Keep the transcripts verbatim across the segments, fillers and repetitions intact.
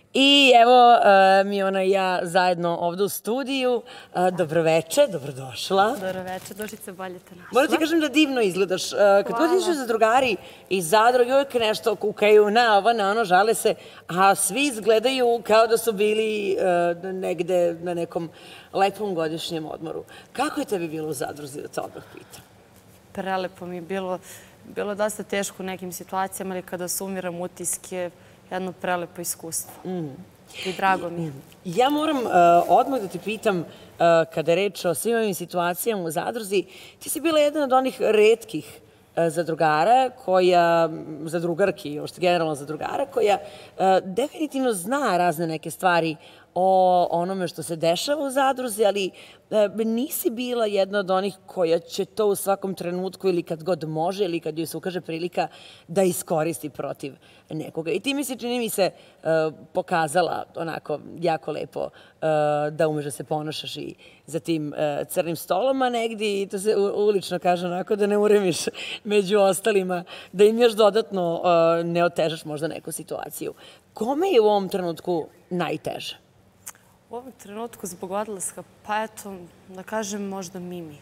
I evo mi ona i ja zajedno ovde u studiju. Dobroveče, dobrodošla. Dobroveče, Dušice, bolje te našla. Moram ti kažem da divno izgledaš. Kad god izađu zadrugari iz zadruge, uvijek nešto kukaju na ovo, na ono, žale se, a svi izgledaju kao da su bili negde na nekom lepom godišnjem odmoru. Kako je tebi bilo u zadruzi, da te odmah pitam? Prelepo mi je bilo. Bilo je dosta teško u nekim situacijama, ali kada sumiram utiske, jedno prelepo iskustvo. I drago mi je. Ja moram odmah da te pitam, kada je reč o svim ovim situacijama u zadruzi, ti si bila jedna od onih retkih zadrugara koja, zadrugarki, ošto generalno zadrugara, koja definitivno zna razne neke stvari o onome što se dešava u zadruzi, ali nisi bila jedna od onih koja će to u svakom trenutku ili kad god može ili kad joj se ukaže prilika da iskoristi protiv nekoga. I ti mi se, čini mi se, pokazala onako jako lepo da umeš da se ponašaš i za tim crnim stolom, a negdje, i to se ulično kaže onako, da ne uremiš među ostalima, da im još dodatno ne otežaš možda neku situaciju. Kome je u ovom trenutku najteže? U ovom trenutku zbog odlaska, pa eto, da kažem možda Mimi.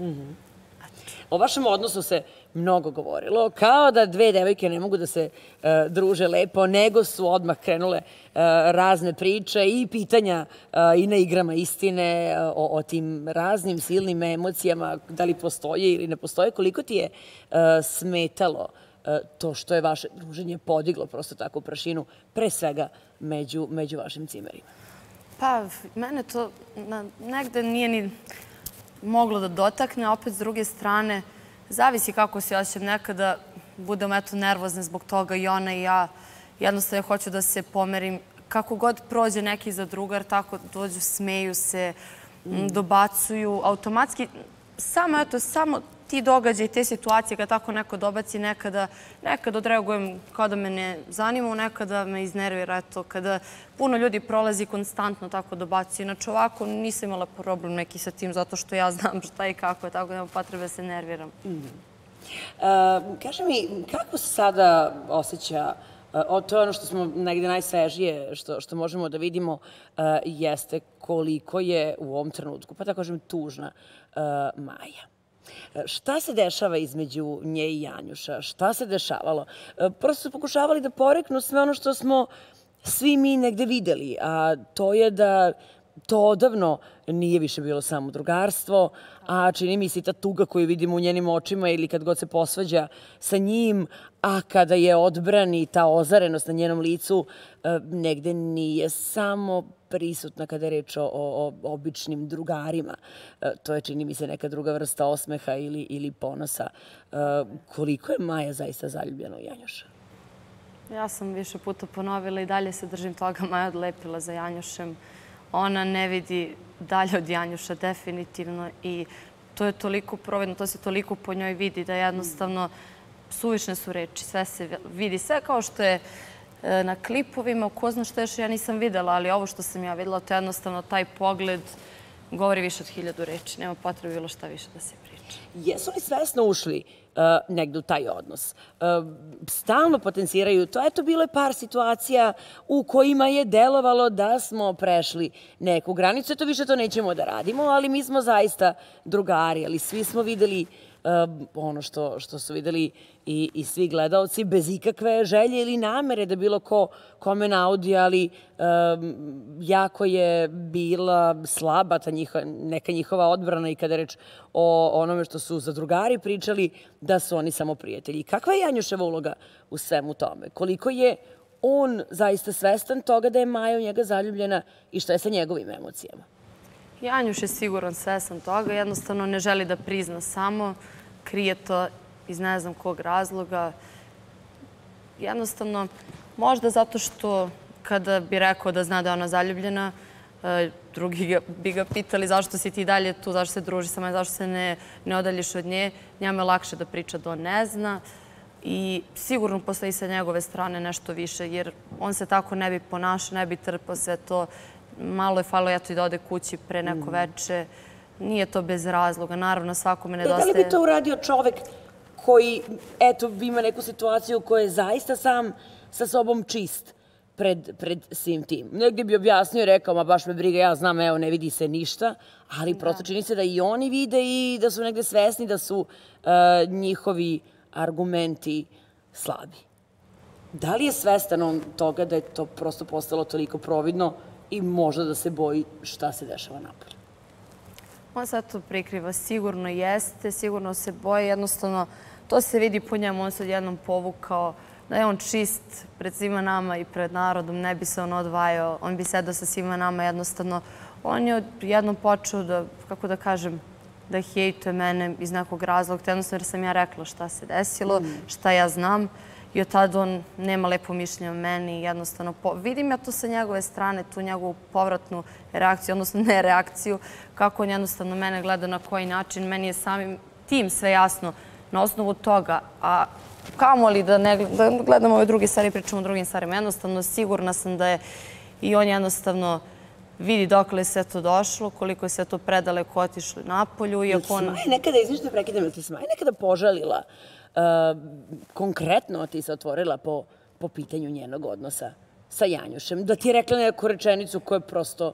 O vašem odnosu se mnogo govorilo, kao da dve devojke ne mogu da se druže lepo, nego su odmah krenule razne priče i pitanja i na igrama istine o tim raznim silnim emocijama, da li postoje ili ne postoje. Koliko ti je smetalo to što je vaše druženje podiglo prosto takvu prašinu, pre svega među vašim cimerima? Pa, mene to negde nije ni moglo da dotakne, opet s druge strane, zavisi kako se osjećam. Nekada budem eto nervozne zbog toga i ona i ja. Jednostavno hoću da se pomerim. Kako god prođe neki zadrugar, tako dođu, smeju se, dobacuju. Automatski, samo eto, samo ti događaj, te situacije, kada tako neko dobaci, nekada odreagujem kao da me ne zanima, nekada me iznervira, eto, kada puno ljudi prolazi konstantno tako dobaci. Inače, ovako nisam imala problem neki sa tim, zato što ja znam šta i kako je, tako da nema potrebe da se nerviram. Kaži mi, kako se sada osjeća, to je ono što smo negde najsvežije, što možemo da vidimo, jeste koliko je u ovom trenutku, pa tako kažem, tužna Maja. Šta se dešava između nje i Janjuša? Šta se dešavalo? Prosto su pokušavali da poreknu sve ono što smo svi mi negde videli, a to je da to odavno nije više bilo samo drugarstvo, a čini mi se i ta tuga koju vidimo u njenim očima ili kad god se posvađa sa njim, a kada je odbrani ta ozarenost na njenom licu, negde nije samo prisutna kada je reč o običnim drugarima. To je, čini mi se, neka druga vrsta osmeha ili ponosa. Koliko je Maja zaista zaljubljena u Janjuša? Ja sam više puta ponovila i dalje se držim toga. Maja odlepila za Janjušem. Ona ne vidi dalje od Janjuša, definitivno. I to je toliko provedno, to se toliko po njoj vidi da jednostavno suvišne su reči. Sve se vidi. Sve kao što je na klipovima, ko zna što još ja nisam videla, ali ovo što sam ja videla, to je jednostavno taj pogled govori više od hiljadu reči. Nema potrebe bilo šta više da se priča. Jesu li svesno ušli negde u taj odnos? Stalno potenciraju to. Eto, bilo je par situacija u kojima je delovalo da smo prešli neku granicu. Eto, više to nećemo da radimo, ali mi smo zaista drugari, ali svi smo videli ono što su videli i svi gledalci, bez ikakve želje ili namere da bilo ko kome naudi, ali jako je bila slaba neka njihova odbrana i kada je reč o onome što su zadrugari pričali, da su oni samo prijatelji. Kakva je Janjuševa uloga u svemu tome? Koliko je on zaista svestan toga da je Maja u njega zaljubljena i šta je sa njegovim emocijama? Janjuš je siguran svestan toga, jednostavno ne želi da prizna samo, krije to iz ne znam kog razloga. Jednostavno, možda zato što kada bi rekao da zna da je ona zaljubljena, drugi bi ga pitali zašto si ti dalje tu, zašto se druži sa mene, zašto se ne odaljiš od nje. Njemu je lakše da priča da on ne zna i sigurno postoji sa njegove strane nešto više, jer on se tako ne bi ponašao, ne bi trpao sve to. Malo je falilo eto i da ode kući pre neko veče. Nije to bez razloga. Naravno, svakome nedostaje... Da li bi to uradio čovek koji, eto, ima neku situaciju koja je zaista sam sa sobom čist? pred svim tim. Negdje bi objasnio i rekao, ma baš me briga, ja znam, evo, ne vidi se ništa, ali prosto čini se da i oni vide i da su negdje svesni da su njihovi argumenti slabi. Da li je svestan on toga da je to prosto postalo toliko providno i možda da se boji šta se dešava napolje? On sad to prikriva. Sigurno jeste, sigurno se boji. Jednostavno, to se vidi po njemu. On se odjednom povukao da je on čist pred svima nama i pred narodom. Ne bi se on odvajao. On bi sedao sa svima nama. Jednostavno, on je jednom počeo da, kako da kažem, da hejtuje mene iz nekog razloga. Jednostavno, jer sam ja rekla šta se desilo, šta ja znam. I od tada on nema lepo mišljenje o meni. Jednostavno, vidim ja to sa njegove strane, tu njegovu povratnu reakciju, odnosno ne reakciju, kako on jednostavno mene gleda, na koji način. Meni je samim tim sve jasno na osnovu toga. A kamo li da ne gledamo ove druge stvari, pričamo o drugim stvarima. Jednostavno, sigurna sam da je i on jednostavno vidi dokle je sve to došlo, koliko je sve to predaleko otišlo napolju. Smaja nekada, izvište prekidam, ti Smaja nekada požalila, konkretno ti se otvorila po pitanju njenog odnosa sa Janjušem, da ti je rekla neku rečenicu koja prosto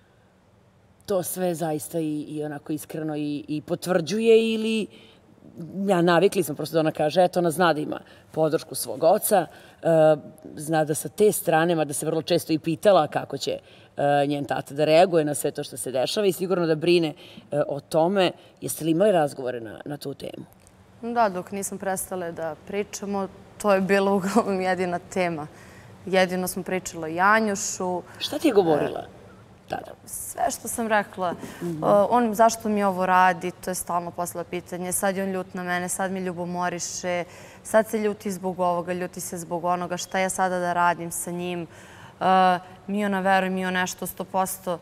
to sve zaista i onako iskreno i potvrđuje ili ja, navikli smo prosto da ona kaže, eto, ona zna da ima podršku svog oca, zna da sa te strane, mada se vrlo često i pitala kako će njen tata da reaguje na sve to što se dešava i sigurno da brine o tome. Jeste li imali razgovore na tu temu? Da, dok nisam prestale da pričamo, to je bila uglavnom jedina tema. Jedino smo pričali o Janjušu. Šta ti je govorila tada? Sve što sam rekla. On zašto mi ovo radi, to je stalno poslala pitanje. Sad je on ljut na mene, sad mi ljubomoriše, sad se ljuti zbog ovoga, ljuti se zbog onoga. Šta ja sada da radim sa njim? Mi ona veruje, mi on nešto sto posto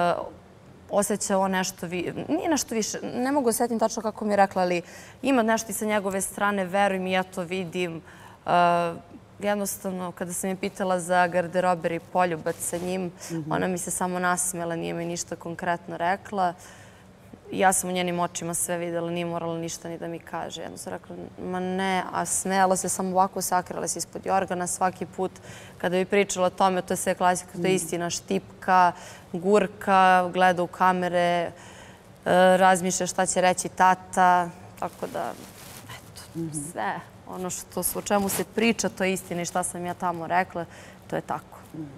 osjeća on nešto, nije nešto više, ne mogu osjetim tačno kako mi je rekla, ali ima nešto i sa njegove strane, verujem i ja to vidim. Jednostavno, kada sam je pitala za garderober i poljubac sa njim, ona mi se samo nasmijela, nije mi ništa konkretno rekla. Ja sam u njenim očima sve videla, nije morala ništa ni da mi kaže. Jedno sam rekla, ma ne, a smijela se, samo ovako sakrila se ispod jorgana svaki put. Kada bi pričala o tome, to je sve klasika, to je istina, štipka, gurka, gleda u kamere, razmišlja šta će reći tata. Tako da, eto, sve. Ono što o čemu se priča, to je istina i šta sam ja tamo rekla, to je tako.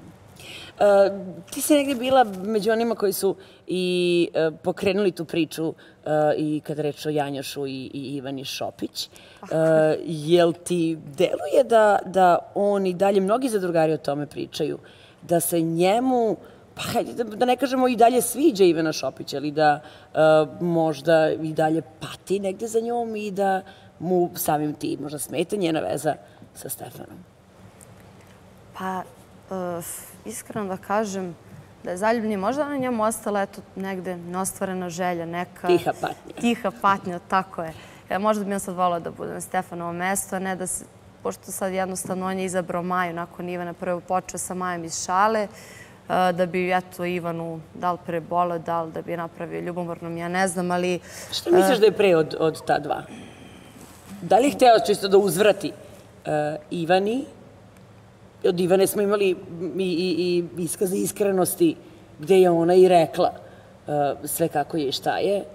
Ti si negdje bila među onima koji su i pokrenuli tu priču i kada reč o Janjušu i Ivani Šopić. Jel ti deluje da on i dalje, mnogi zadrugari o tome pričaju, da se njemu, pa da ne kažemo i dalje sviđa Ivana Šopić, ali da možda i dalje pati negdje za njom i da mu samim ti možda smeta njena veza sa Stefanom? Pa, iskreno da kažem da je zaljubni, možda na njemu ostala eto negde neostvarena želja, neka... Tiha patnja. Tiha patnja, tako je. Možda bi on sad volao da bude na Stefanovo mesto, a ne da se, pošto sad jednostavno on je izabrao Maju nakon Ivana, prvo počeo sa Majom iz šale, da bi eto Ivanu da li prebolao, da li da bi napravio ljubomornom, ja ne znam, ali... Šta misliš da je pre od ta dva? Da li je hteo čisto da uzvrati Ivani? Od Ivane smo imali i iskaze iskrenosti gde je ona i rekla sve kako je i šta je.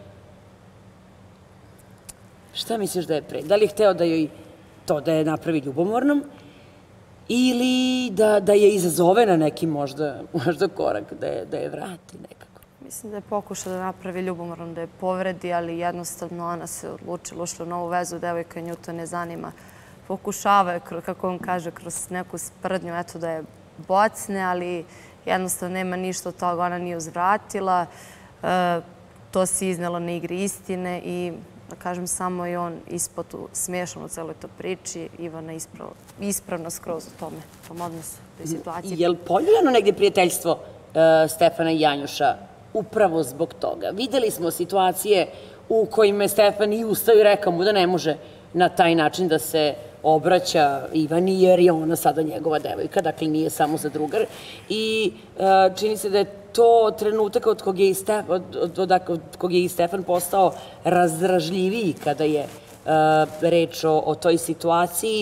Šta misliš da je pre? Da li je hteo da joj to da je napravi ljubomornom ili da je izazove na neki možda korak, da je vrati nekako? Mislim da je pokušao da napravi ljubomornom, da je povredi, ali jednostavno ona se odlučila, ušla u novu vezu, devojka nju to ne zanima. Pokušava je, kako on kaže, kroz neku sprdnju, eto da je bocne, ali jednostavno nema ništa od toga, ona nije uzvratila. To se iznelo na igri istine i, da kažem, samo je on ispod smiješan u celoj to priči. Ivana ispravno skroz u tome, u tom odnosu, u toj situaciji. Je li poljuljano negdje prijateljstvo Stefana i Janjuša upravo zbog toga? Videli smo situacije u kojima je Stefan i ustao i rekao mu da ne može na taj način da se obraća Ivani, jer je ona sada njegova devojka, dakle nije samo za drugar. I čini se da je to trenutak od kog je i Stefan postao razdražljiviji kada je reč o toj situaciji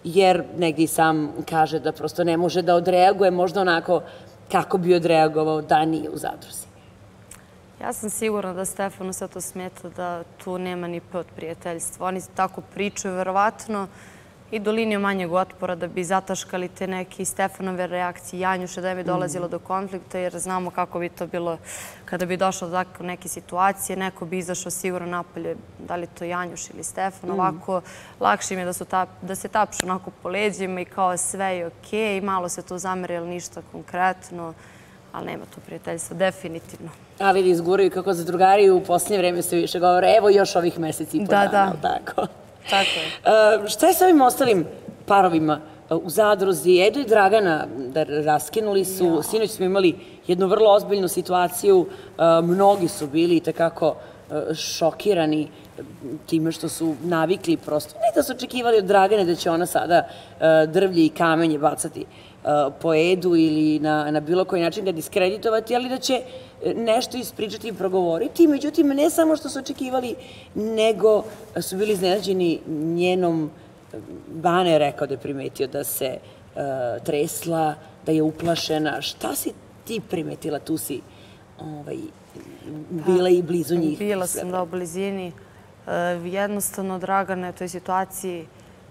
jer negdje i sam kaže da prosto ne može da odreaguje možda onako kako bi odreagovao da nije u zadruzi. Ja sam sigurna da Stefanu sve to smeta, da tu nema ni p od prijateljstva. Oni tako pričaju, verovatno, i do linije manjeg otpora da bi zataškali te neke Stefanove reakcije Janjuše, da je bi dolazilo do konflikta, jer znamo kako bi to bilo kada bi došlo do neke situacije. Neko bi izašao sigurno napolje, da li to Janjuš ili Stefan. Ovako, lakše im je da se tapšu onako po leđima i kao sve je okej. Malo se tu zameri, ali ništa konkretno. Ali nema tu prijateljstva, definitivno. A vidi, izguraju kako za drugari u posljednje vreme se više govore, evo još ovih meseci i po dana. Da, da. Tako. Tako je. Šta je sa ovim ostalim parovima u zadruzi? Edo i Dragana raskinuli su. Sinoć smo imali jednu vrlo ozbiljnu situaciju. Mnogi su bili itekako šokirani time što su navikli prosto. Ne da su očekivali od Dragane da će ona sada drvlje i kamenje bacati po Edu ili na bilo koji način ga diskreditovati, ali da će nešto ispričati i progovoriti. Međutim, ne samo što su očekivali, nego su bili iznenađeni njenom. Bane je rekao da je primetio da se tresla, da je uplašena. Šta si ti primetila? Tu si bila i blizu njih. Bila sam da u blizini. Jednostavno, Dragana je u toj situaciji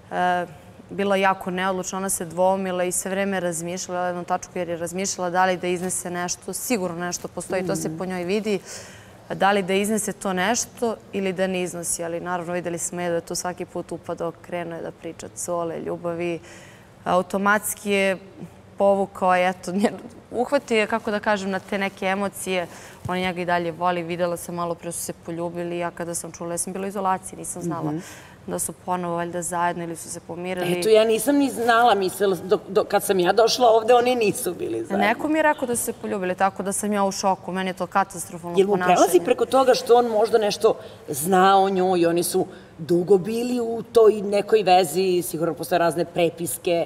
bila jako neodlučna, ona se dvomila i sve vreme razmišljala jednu tačku, jer je razmišljala da li da iznese nešto, sigurno nešto postoji, to se po njoj vidi, da li da iznese to nešto ili da ne iznosi, ali naravno videli smo je da je tu svaki put upadao, krenuo je da priča cole, ljubavi, automatski je povukao, eto, uhvatio je, kako da kažem, na te neke emocije, on njega i dalje voli, videla sam, malo pre su se poljubili, ja kada sam čula, ja sam bila u izolaciji, nisam znala da su ponovo valjda zajedno ili su se pomirili. Eto, ja nisam ni znala, mislila, kad sam ja došla ovde, oni nisu bili zajedno. Neko mi je rekao da su se poljubili, tako da sam ja u šoku, meni je to katastrofalno ponašanje. Jel mu prelazi preko toga što on možda nešto zna o njoj, oni su dugo bili u toj nekoj vezi, sigurno postoje razne prepiske,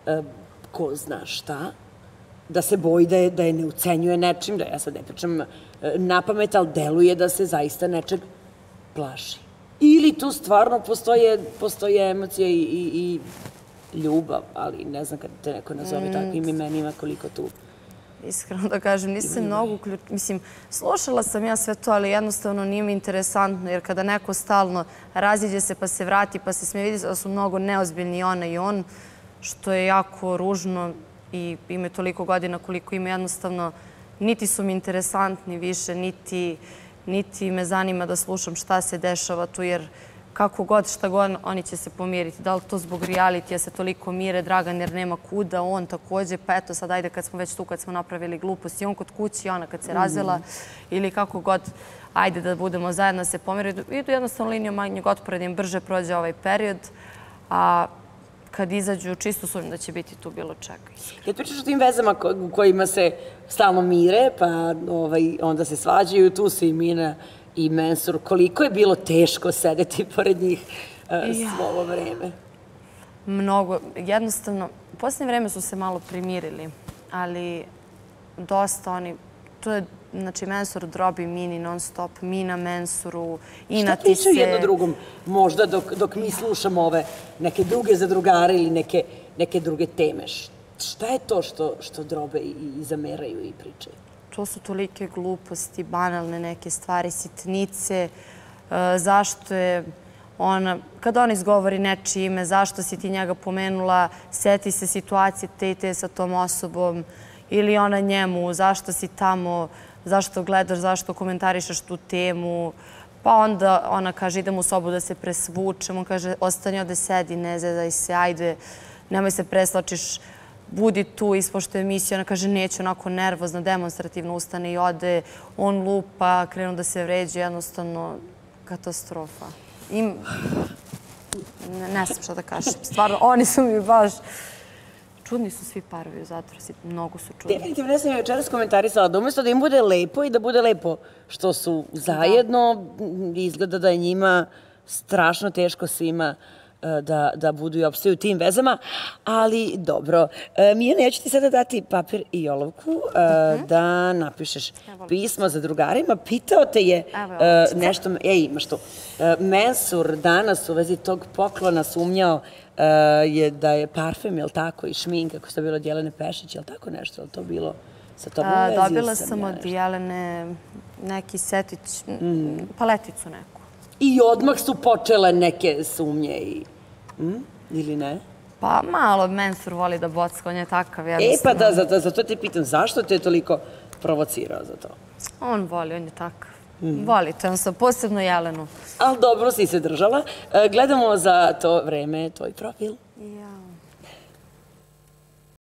ko zna šta, da se boji da je ne ucenjuje nečim, da ja sad ne pričam na pamet, ali deluje da se zaista nečeg plaši. Ili tu stvarno postoje emocije i ljubav, ali ne znam kada te neko nazove takvim imenima koliko tu. Iskreno da kažem, nisam mnogo uključila. Mislim, slušala sam ja sve to, ali jednostavno nije mi interesantno, jer kada neko stalno raziđe se pa se vrati, pa se smije vidjeti da su mnogo neozbiljni i ona i on, što je jako ružno i ima toliko godina koliko ima, jednostavno niti su mi interesantni više, niti... niti me zanima da slušam šta se dešava tu, jer kako god, šta god, oni će se pomiriti. Da li to zbog realitija se toliko mire, Dragan jer nema kuda, on također, pa eto sad ajde kad smo već tu, kad smo napravili glupost, i on kod kući, i ona kad se razvela, ili kako god, ajde da budemo zajedno se pomiriti. Idu jednostavno liniju manjeg otpora da im brže prođe ovaj period, a kad izađu, čisto sumnjam da će biti tu bilo čega. Kad pričaš o tim vezama u kojima se stalno mire, pa onda se svađaju, tu su i Mina i Mensur. Koliko je bilo teško sedeti pored njih svo ovo vreme? Mnogo. Jednostavno, u posljednje vreme su se malo primirili, ali dosta oni... To je, znači, Mensur drobi Mini non stop, Mina Mensuru, inati se... Šta pričaju jedno drugom možda dok mi slušamo ove neke druge zadrugare ili neke druge teme? Šta je to što drobe i zameraju i pričaju? To su tolike gluposti, banalne neke stvari, sitnice. Zašto je ona... Kada on izgovori nečije ime, zašto si ti njega pomenula, seti se situacije te i te sa tom osobom, ili ona njemu, zašto si tamo, zašto gledaš, zašto komentarišeš tu temu. Pa onda ona kaže, idem u sobu da se presvučem. On kaže, ostani ovde, sedi, ne zezaj se, ajde, nemoj se preslačiš, budi tu, ispoštuje emisiju. Ona kaže, neću, onako nervozno, demonstrativno ustane i ode. On lupa, krenu da se vređe, jednostavno katastrofa. Ne znam šta da kažem. Stvarno, oni su mi baš... Čudni su svi parovi u zatvorci, mnogo su čudni. Definitivno, ja sam je večeras komentarisala da umjesto da im bude lepo i da bude lepo što su zajedno, izgleda da je njima strašno teško svima da budu i opstaju u tim vezama, ali dobro. Mijana, ja ću ti sada dati papir i olovku da napišeš pismo za drugarima. Pitao te je nešto... Ej, imaš to. Mensur danas u vezi tog poklona sumnjao je da je parfem, je li tako, i šminka, ako su to bilo od Jelene Pešić, je li tako nešto, je li to bilo sa tobom u vezi? Dobila sam od Jelene neki setić, paleticu neku. I odmah su počele neke sumnje i... Ili ne? Pa malo Mensur voli da bocka, on je takav jednostavno. E pa da, zato te pitam, zašto te je toliko provocirao za to? On voli, on je takav. Voli to, on sam posebno Jelenu. Ali dobro si se držala. Gledamo za to vreme tvoj profil.